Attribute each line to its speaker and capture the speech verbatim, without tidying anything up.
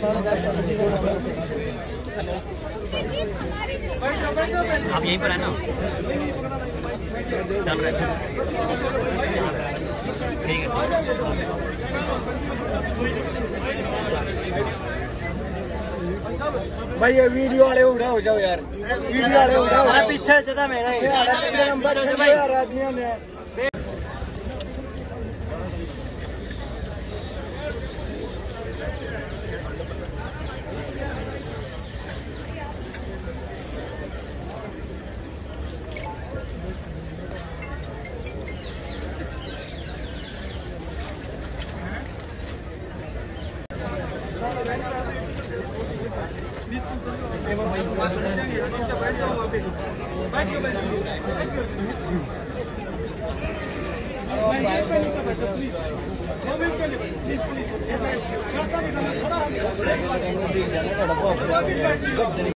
Speaker 1: आप यहीं पर है ना? चल रहे थे, ठीक है।
Speaker 2: भाई ये वीडियो वाले उड़ा हो जाओ यार, वीडियो वाले उड़ा हो जाओ।
Speaker 1: पीछे चला मेरा
Speaker 2: नंबर यार आदमियों ने